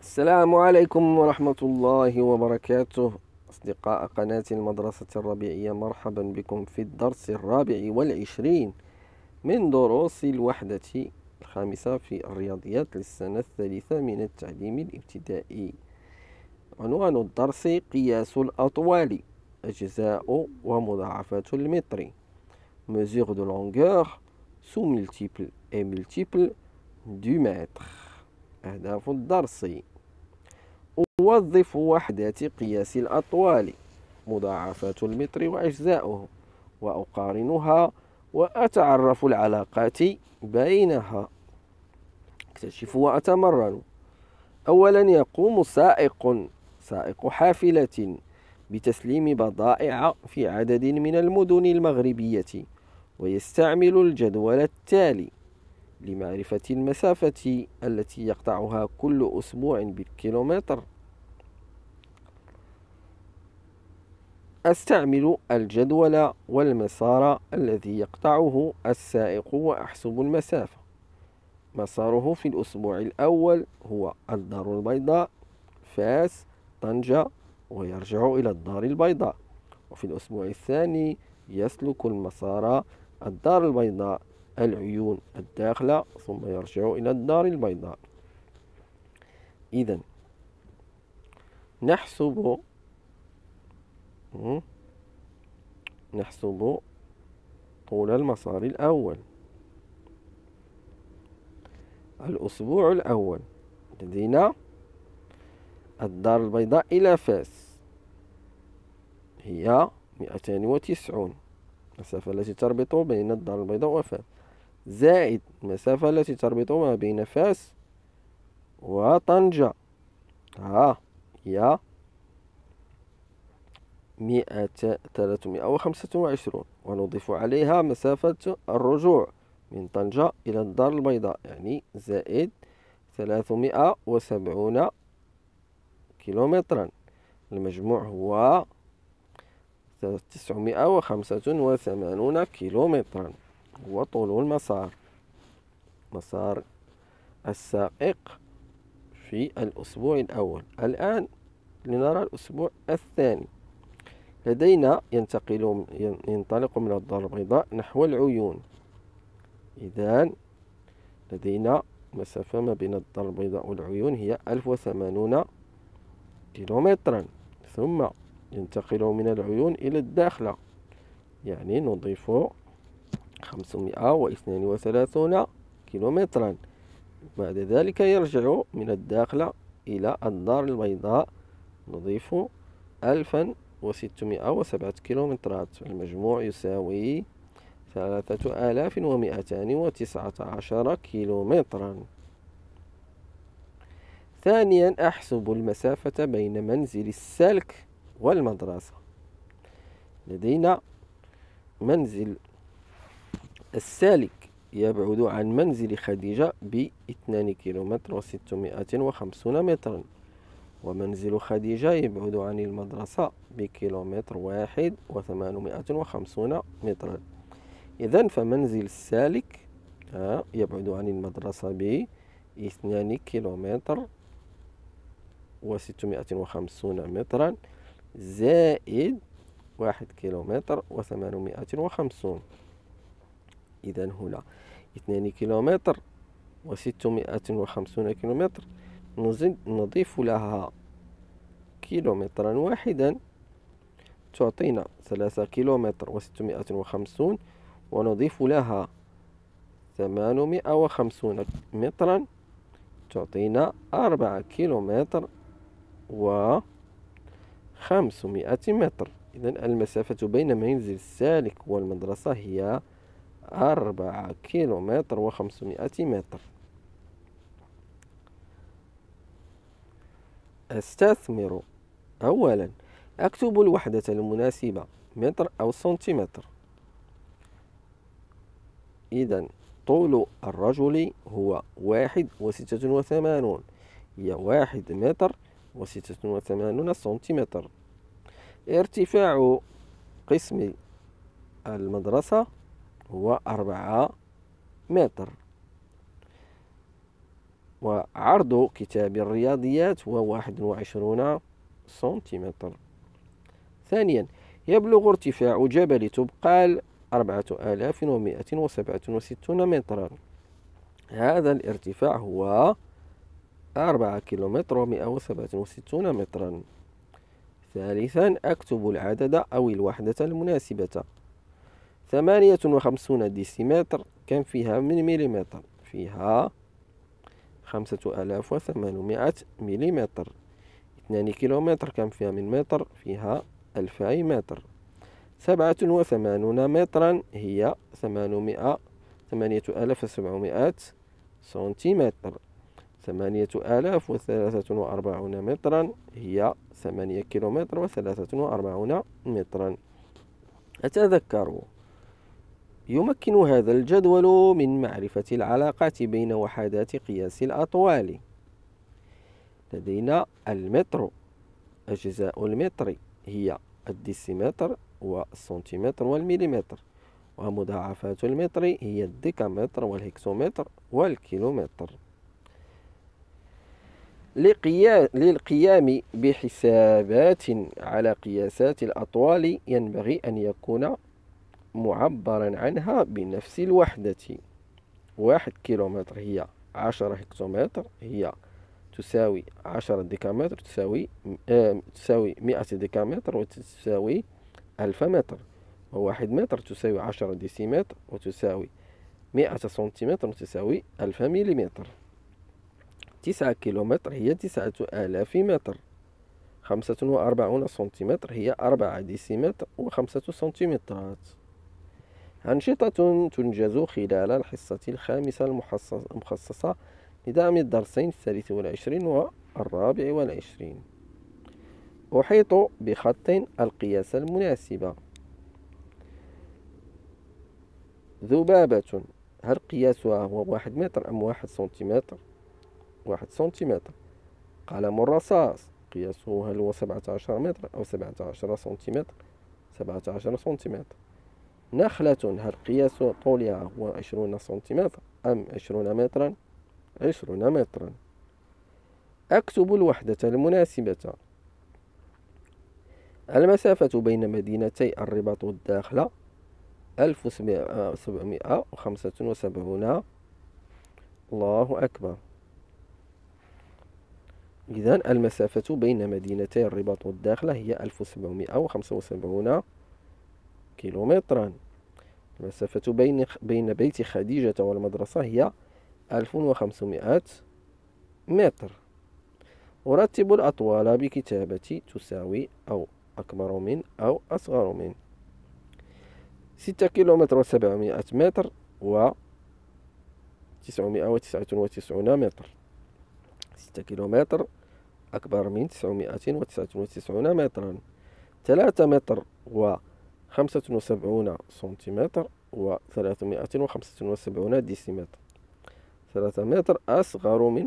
السلام عليكم ورحمة الله وبركاته. أصدقاء قناة المدرسة الربيعية، مرحبا بكم في الدرس 24 من دروس الوحدة الخامسة في الرياضيات للسنة الثالثة من التعليم الابتدائي. عنوان الدرس: قياس الأطوال، أجزاء ومضاعفات المتر. mesure de longueur sous multiple et multiple du mètre. أهداف الدرس: أوظف وحدات قياس الأطوال، مضاعفات المتر وأجزاؤه، وأقارنها وأتعرف العلاقات بينها. أكتشف وأتمرن. أولا، يقوم سائق حافلة بتسليم بضائع في عدد من المدن المغربية، ويستعمل الجدول التالي لمعرفة المسافة التي يقطعها كل أسبوع بالكيلومتر. أستعمل الجدول والمسار الذي يقطعه السائق وأحسب المسافة. مساره في الأسبوع الأول هو الدار البيضاء، فاس، طنجة، ويرجع إلى الدار البيضاء. وفي الأسبوع الثاني يسلك المسار الدار البيضاء، العيون، الداخلة، ثم يرجع إلى الدار البيضاء. إذن نحسب طول المسار الأول. الأسبوع الأول لدينا الدار البيضاء إلى فاس هي 290، المسافة التي تربط بين الدار البيضاء وفاس، زائد المسافة التي تربط ما بين فاس وطنجة، هي 325، ونضيف عليها مسافة الرجوع من طنجة إلى الدار البيضاء، يعني زائد 370 كيلومترا. المجموع هو 985 كيلومترا، هو طول المسار، مسار السائق في الأسبوع الأول. الآن لنرى الأسبوع الثاني. لدينا ينطلق من الدار البيضاء نحو العيون. إذن لدينا مسافة ما بين الدار البيضاء والعيون هي 1080 كيلومترا. ثم ينتقل من العيون إلى الداخلة، يعني نضيف 532 كيلومترا. بعد ذلك يرجع من الداخلة إلى الدار البيضاء، نضيف 1607 كيلومترات. المجموع يساوي 3219 كيلومترا. ثانيا، أحسب المسافة بين منزل السالك والمدرسة. لدينا منزل السالك يبعد عن منزل خديجة ب2 كيلومتر و650 مترا، ومنزل خديجة يبعد عن المدرسة بكيلومتر 1 و850 مترا. إذن فمنزل السالك يبعد عن المدرسة ب2 كيلومتر و650 مترا، زائد 1 كيلومتر و850. إذن هنا 2 كيلومتر و650 كيلومتر، نضيف لها كيلومترا واحدا تعطينا 3 كيلومتر و650، ونضيف لها 850 مترا تعطينا 4 كيلومتر و500 متر. إذن المسافة بين منزل السالك والمدرسة هي 4 كيلومتر و500 متر. أستثمر. أولا، أكتب الوحدة المناسبة، متر أو سنتيمتر. إذن طول الرجل هو 1.86، هي 1 متر و86 سنتيمتر. ارتفاع قسم المدرسة هو 4 متر. وعرض كتاب الرياضيات هو 21 سنتيمتر. ثانيا، يبلغ ارتفاع جبل تبقال 4167 مترا. هذا الارتفاع هو 4 كيلومتر و167 مترا. ثالثا، أكتب العدد أو الوحدة المناسبة. 58 ديسيمتر كم فيها من مليمتر؟ فيها 5800 مليمتر. 2 كيلومتر كم فيها من متر؟ فيها 2000 متر. 87 مترا هي 8700 سنتيمتر. 8043 مترا هي 8 كيلومتر و43 مترا. أتذكروا، يمكن هذا الجدول من معرفة العلاقات بين وحدات قياس الأطوال. لدينا المتر، أجزاء المتر هي الديسيمتر والسنتيمتر والمليمتر، ومضاعفات المتر هي الديكامتر والهكسومتر والكيلومتر. للقيام بحسابات على قياسات الأطوال ينبغي أن يكون معبرا عنها بنفس الوحدة. 1 كيلومتر هي 10 هكتومتر، هي تساوي 10 ديكامتر، تساوي 100 ديكامتر وتساوي 1000 متر. وواحد متر تساوي 10 ديسيمتر وتساوي 100 سنتيمتر وتساوي 1000 مليمتر. 9 كيلومتر هي 9000 متر. 45 سنتيمتر هي 4 ديسيمتر و5 سنتيمترات. أنشطة تنجز خلال الحصة الخامسة المخصصة لدعم الدرسين 23 و24. أحيط بخط القياس المناسبة. ذبابة، هل قياسها هو 1 متر أم 1 سنتيمتر؟ 1 سنتيمتر. قلم الرصاص قياسه هل هو 17 متر أو 17 سنتيمتر؟ 17 سنتيمتر. نخلة، هل قياس طولها هو 20 سنتيمتر أم 20 مترا؟ 20 مترا. أكتب الوحدة المناسبة. المسافة بين مدينتي الرباط والداخلة 1775. الله أكبر. إذن المسافة بين مدينتي الرباط والداخلة هي 1775 كيلومترا. المسافة بين بيت خديجة والمدرسة هي 1500 متر. أرتب الأطوال بكتابة تساوي أو أكبر من أو أصغر من. 6 كيلومتر و700 متر و 999 متر. 6 كيلومتر أكبر من 999 مترا. 3 متر و 75 سنتيمتر و 375 ديسيمتر. 3 متر أصغر من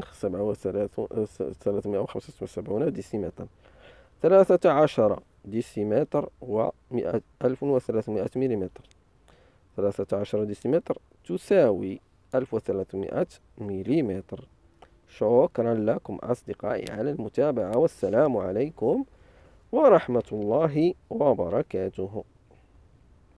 375 ديسيمتر. 13 ديسيمتر و 1300 مليمتر. 13 ديسيمتر تساوي 1300 مليمتر. شكرا لكم أصدقائي على المتابعة، والسلام عليكم ورحمة الله وبركاته.